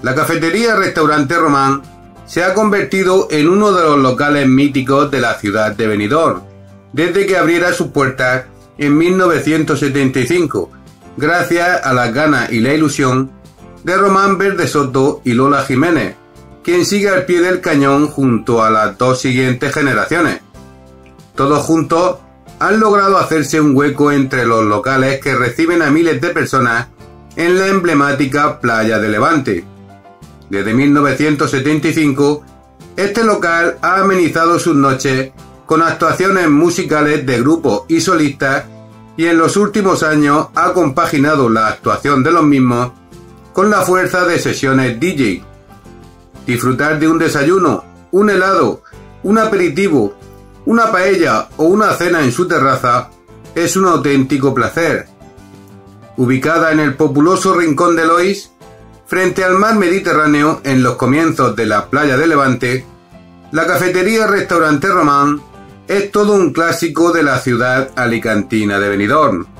La cafetería-restaurante Román se ha convertido en uno de los locales míticos de la ciudad de Benidorm, desde que abriera sus puertas en 1975, gracias a las ganas y la ilusión de Román Verde Soto y Lola Jiménez, quien sigue al pie del cañón junto a las dos siguientes generaciones. Todos juntos han logrado hacerse un hueco entre los locales que reciben a miles de personas en la emblemática Playa de Levante. Desde 1975, este local ha amenizado sus noches con actuaciones musicales de grupos y solistas, y en los últimos años ha compaginado la actuación de los mismos con la fuerza de sesiones DJ. Disfrutar de un desayuno, un helado, un aperitivo, una paella o una cena en su terraza es un auténtico placer. Ubicada en el populoso rincón de Lois, frente al mar Mediterráneo en los comienzos de la Playa de Levante, la cafetería-restaurante Román es todo un clásico de la ciudad alicantina de Benidorm.